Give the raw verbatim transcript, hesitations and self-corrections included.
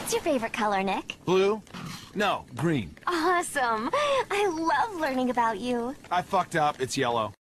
What's your favorite color, Nick? Blue? No, green. Awesome. I love learning about you. I fucked up. It's yellow.